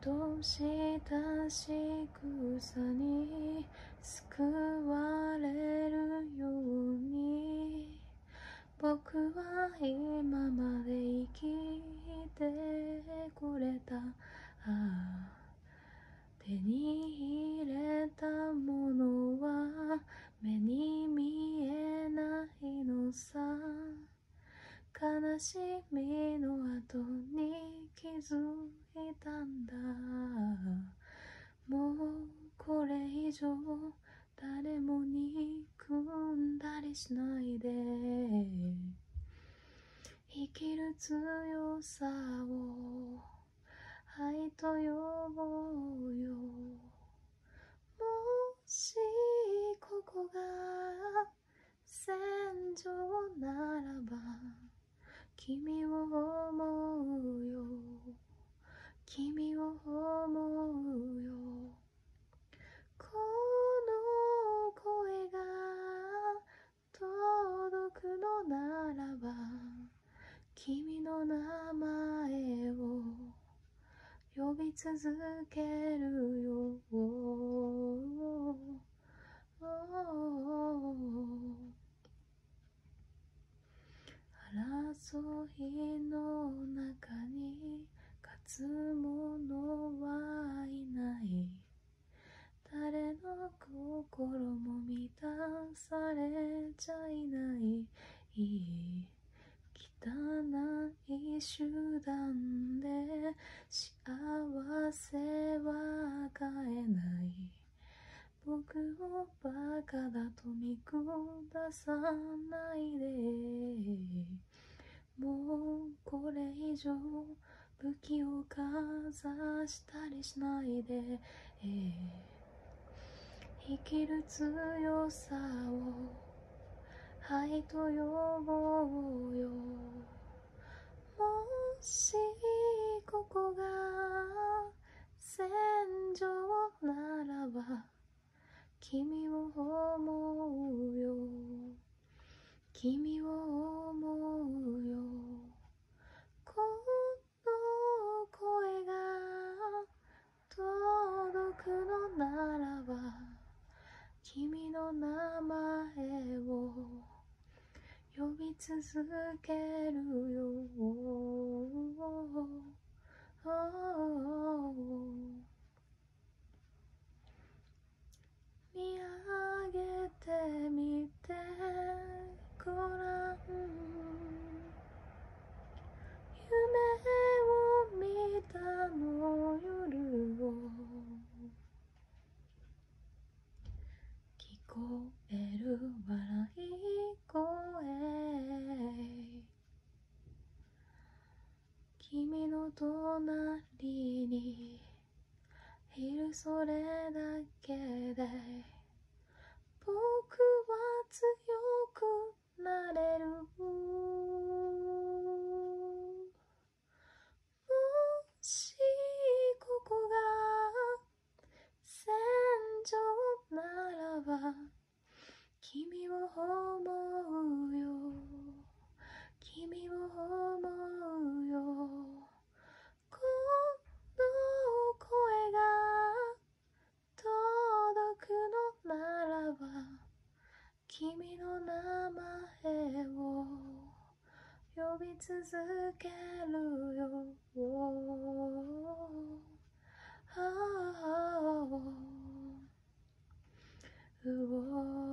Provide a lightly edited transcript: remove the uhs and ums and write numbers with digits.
としたし草に救われるように僕は今まで生きてこれた。手に入れたものは目に見えないのさ。悲しみの後に気づいたんだ。もうこれ以上誰も憎んだりしないで、生きる強さを愛と呼ぼうよ。もしここが戦場ならば君を思うよ、君を思うよ。この声が届くのならば君の名前を呼び続けるよ。争いの中に勝つ者はいない。誰の心も満たされちゃいない。汚い集団で幸せは買えない。僕をバカだと見下さないで。もうこれ以上武器をかざしたりしないで、生きる強さを愛と呼ぼうよ。もしここが戦場ならば君を思うよ、君を思うよ。この声が届くのならば君の名前を呼び続けるよ。見上げてみてごらん、夢を見たの夜を聞こえる笑い声、君の隣にいるそれだけで僕は強くなれる。もしここが戦場ならば君を思うよ、君を思うよ。この声が届くのならば君の名前を呼び続けるよ。うお